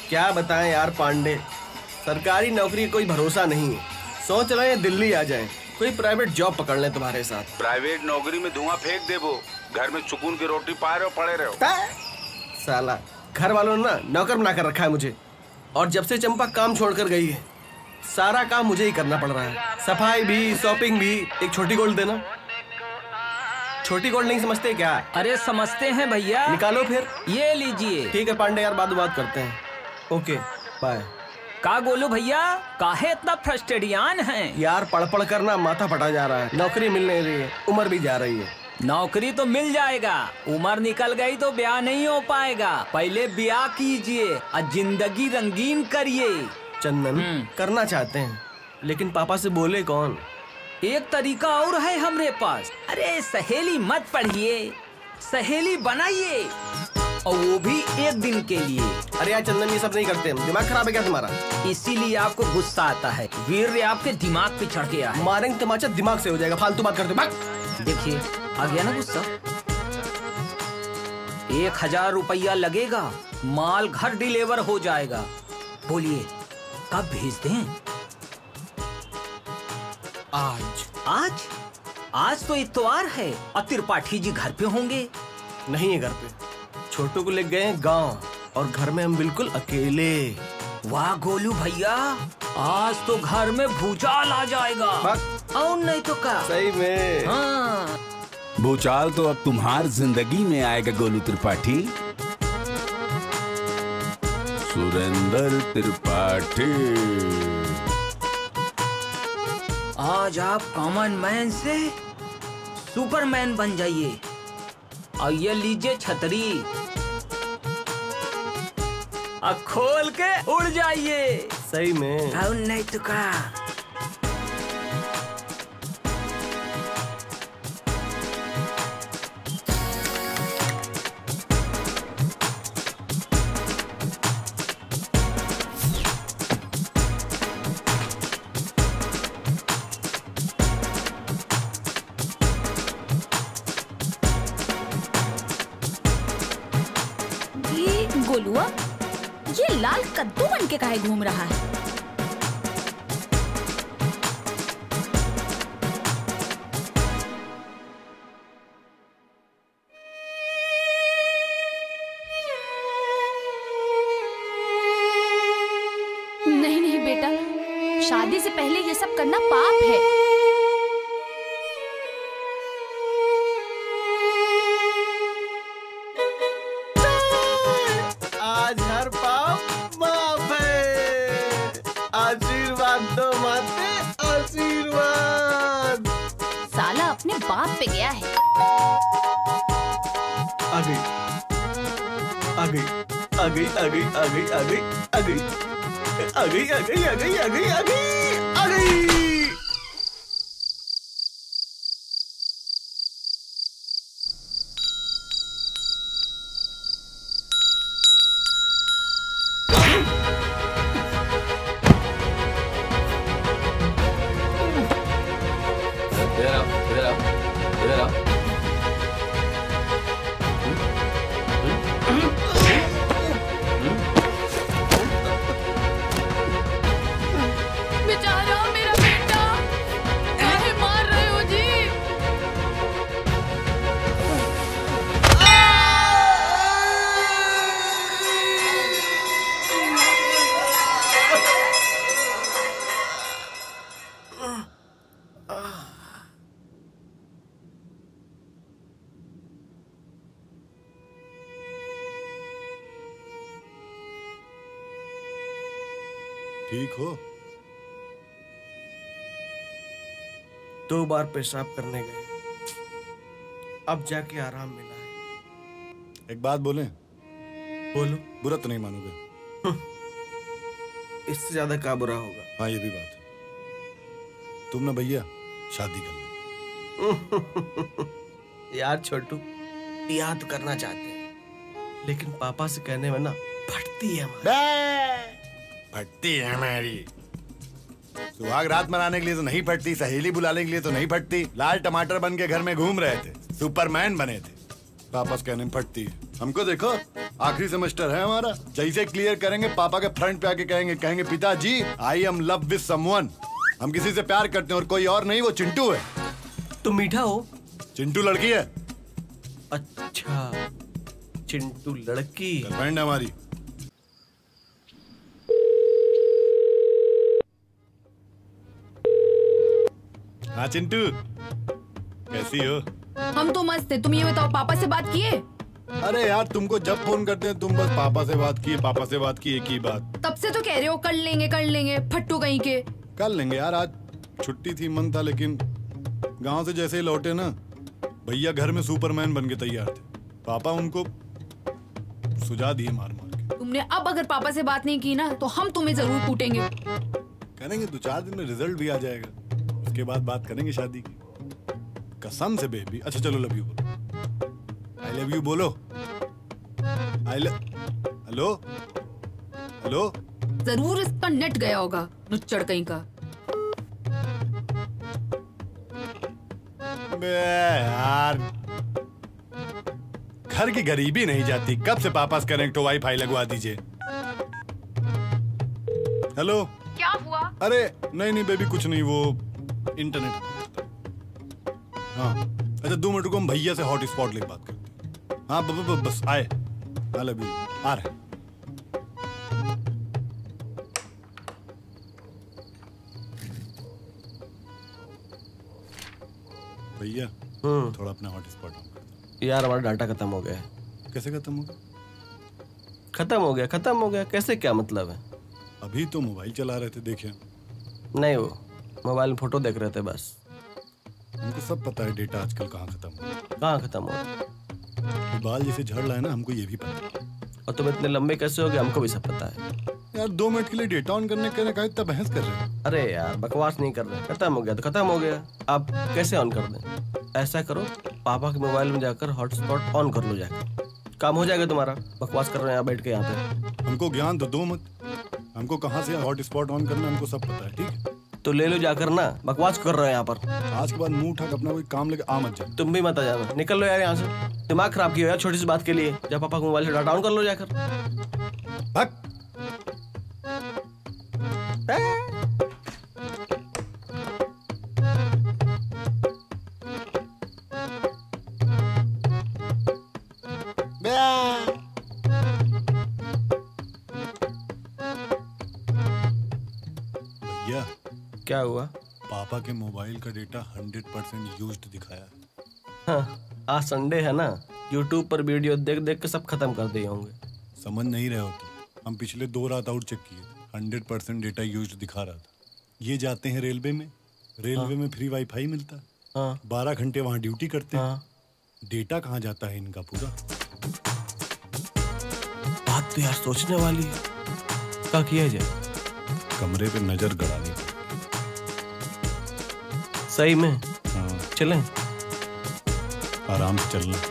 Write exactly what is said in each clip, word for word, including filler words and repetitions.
क्या बताएं यार पांडे, सरकारी नौकरी का कोई भरोसा नहीं है। सोच रहे हैं दिल्ली आ जाएं, कोई प्राइवेट जॉब पकड़ लें तुम्हारे साथ। प्राइवेट नौकरी में धुआं फेंक दे, वो घर में सुकून की रोटी पाए रहो, पड़े रहो। साला घर वालों ने ना नौकर बना कर रखा है मुझे, और जब से चंपा काम छोड़कर गई है सारा काम मुझे ही करना पड़ रहा है। सफाई भी, शॉपिंग भी। एक छोटी गोल्ड देना। छोटी गोल्ड नहीं समझते क्या? अरे समझते हैं भैया। निकालो फिर। ये लीजिए। ठीक है पांडे यार, बाद बात करते हैं। Okay bye. का गोलू भैया, काहे इतना फ्रस्ट्रेटियान हैं? यार पढ़ पढ़ कर ना माथा फटा जा रहा है, नौकरी मिल नहीं रही है, उम्र भी जा रही है। नौकरी तो मिल जाएगा, उम्र निकल गई तो ब्याह नहीं हो पाएगा। पहले ब्याह कीजिए और जिंदगी रंगीन करिए। चंदन करना चाहते हैं, लेकिन पापा से बोले कौन? एक तरीका और है हमरे पास। अरे सहेली मत पढ़िए, सहेली बनाइए, और वो भी एक दिन के लिए। अरे यार चंदन ये सब नहीं करते, दिमाग खराब है क्या तुम्हारा? इसीलिए आपको गुस्सा आता है, वीर आपके दिमाग पे चढ़ गया है। मारेंगे तमाचा दिमाग से हो जाएगा, फालतू बात करते भाग। देखिए आ गया ना गुस्सा। एक हजार रुपया लगेगा, माल घर डिलीवर हो जाएगा। बोलिए कब भेज दें? आज। आज? आज तो इतवार है और त्रिपाठी जी घर पे होंगे। नहीं है घर पे, छोटू को ले गए हैं गांव, और घर में हम बिल्कुल अकेले। वाह गोलू भैया, आज तो घर में भूचाल आ जाएगा। और नहीं तो क्या? सही में। हाँ। भूचाल तो अब तुम्हार जिंदगी में आएगा गोलू त्रिपाठी। सुरेंद्र त्रिपाठी, आज आप कॉमन मैन से सुपरमैन बन जाइए। और ये लीजिए छतरी, अब खोल के उड़ जाइए। सही में। और नहीं तो क्या? गोलुआ, ये लाल कद्दू बन के काहे घूम रहा है? नहीं नहीं बेटा, शादी से पहले ये सब करना पाप है। आज हर पाप माफ है। आशीर्वाद दो माते, आशीर्वाद। साला अपने बाप पे गया है। आ गई, आ गई, आ गई, आ गई, आ गई, आ गई, आ गई, आ गई, आ गई, आ गई, आ गई, आ गई, आ गई। बेचारा मेरा बेटा, काहे मार रहे हो जी? ठीक हो? दो बार पेशाब करने गए, अब जाके आराम मिला है। एक बात बोलें? बोलो। बुरा तो नहीं मानोगे? इससे ज्यादा क्या बुरा होगा? हाँ ये भी बात है। तुम ना भैया शादी कर लो। यार छोटू, याद करना चाहते हैं, लेकिन पापा से कहने में ना फटती है हमारी। फटती है हमारी। सुहाग रात मनाने के लिए तो नहीं फटती, सहेली बुलाने के लिए तो नहीं फटती। लाल टमाटर बन के घर में घूम रहे थे, सुपरमैन बने थे, वापस कहने में फटती है। हमको देखो, आखिरी सेमेस्टर है हमारा, जैसे क्लियर करेंगे पापा के फ्रंट पे आके कहेंगे कहेंगे पिताजी I am love with someone. हम किसी से प्यार करते हैं और कोई और नहीं, वो चिंटू है। तुम मीठा हो? चिंटू लड़की है। अच्छा, चिंटू लड़की गर्लफ्रेंड है हमारी। हाँ चिंटू, कैसी हो? हम तो मस्त है। तुम ये बताओ, पापा से बात किए? अरे यार, तुमको जब फोन करते हैं तुम बस पापा से बात किए पापा से बात की, एक ही बात। तब से तो कह रहे हो कर लेंगे कर लेंगे, फट्टू कहीं के। कर लेंगे यार, आज छुट्टी थी, मन था, लेकिन गांव से जैसे ही लौटे ना, भैया घर में सुपरमैन बन के तैयार थे। पापा उनको सुझा दिए मार मार के। तुमने अब अगर पापा से बात नहीं की ना तो हम तुम्हें जरूर कूटेंगे। करेंगे, दो चार दिन में रिजल्ट भी आ जाएगा, उसके बाद बात करेंगे शादी की। कसम से बेबी। अच्छा चलो लव यू बोलो। आई लव यू बोलो। I love hello hello. जरूर इसका नेट गया होगा, नुच्चड़ कहीं का। बे यार, घर की गरीबी नहीं जाती, कब से पापा से कनेक्ट हो, वाईफाई लगवा दीजिए। हेलो, क्या हुआ? अरे नहीं नहीं बेबी, कुछ नहीं, वो इंटरनेट। हाँ अच्छा, दो मिनट रुको, हम भैया से हॉट स्पॉट लेके बात करते हैं। हाँ ब, ब, ब, बस आए। आई लव यू, आ रहे। भैया थोड़ा अपना हॉट स्पॉट ऑन कर दो। यार हमारा डाटा खत्म हो गया है। कैसे खत्म होगा? खत्म हो गया खत्म हो गया कैसे, क्या मतलब है? अभी तो मोबाइल चला रहे थे, देखे नहीं, वो मोबाइल में फोटो देख रहे थे बस। हमको सब पता है डेटा आजकल कहाँ खत्म हो रहा है। कहाँ खत्म हो रहा है? बाल जैसे झड़ रहा है ना, हमको ये भी पता है। और तुम इतने लंबे कैसे हो गए, हमको भी सब पता है। यार दो मिनट के लिए डेटा ऑन करने के लिए कहा इतना बहस कर रहे हैं। अरे यार बकवास नहीं कर रहे, खत्म हो गया तो खत्म हो गया, आप कैसे ऑन कर दें? ऐसा करो, पापा के मोबाइल में जाकर हॉटस्पॉट ऑन कर लो, जाकर काम हो जाएगा तुम्हारा। बकवास कर रहे हैं यहाँ बैठ के यहाँ पे। हमको ज्ञान तो दो मत, हमको कहाँ से हॉटस्पॉट ऑन करना हमको सब पता है, ठीक है? तो ले लो जाकर ना, बकवास कर रहे हैं यहाँ पर। आज के बाद मुंह उठा अपना कोई काम लेके आ मत जा। तुम भी मत आ जाना, निकल लो यार यहाँ से। दिमाग खराब किया यार छोटी सी बात के लिए। जब पापा को मोबाइल से डाटा ऑन कर लो जाकर। भाग। भैया क्या हुआ? पापा के मोबाइल का डेटा हंड्रेड परसेंट यूज्ड दिखाया। हाँ, आज संडे है ना, यूट्यूब पर वीडियो देख देख के सब खत्म कर दिए होंगे। समझ नहीं रहे हो तो हम पिछले दो रात आउट चेक किए, हंड्रेड परसेंट डेटा यूज्ड दिखा रहा था। ये जाते हैं रेलवे में, रेलवे हाँ। में फ्री वाईफाई मिलता है, हाँ। बारह घंटे वहाँ ड्यूटी करते हैं। हाँ। डेटा कहाँ जाता है इनका पूरा? बात तो यार सोचने वाली है, क्या किया जाए? कमरे पे नजर गड़ानी पड़ेगी। सही में? हाँ। चलें? आराम से चलना।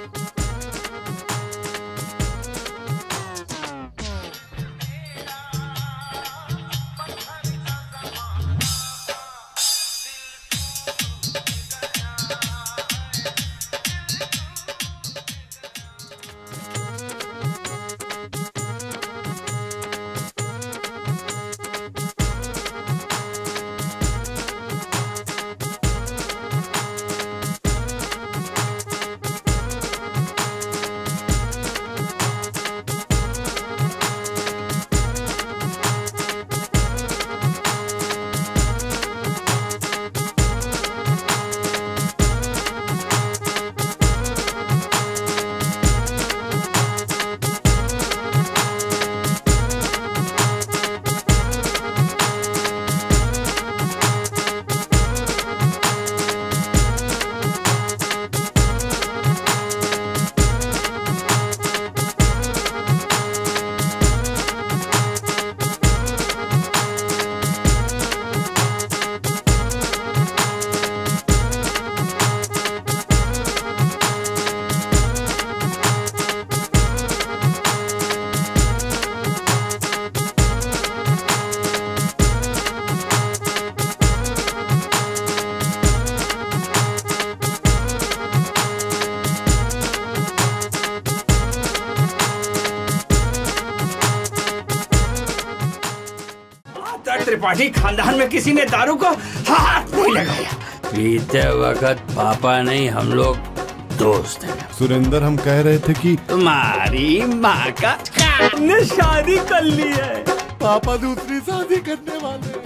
त्रिपाठी खानदान में किसी ने दारू को हाथ नहीं लगाया। पीते वक्त पापा नहीं, हम लोग दोस्त हैं। सुरेंद्र, हम कह रहे थे कि तुम्हारी माँ का ने शादी कर ली है। पापा दूसरी शादी करने वाले हैं।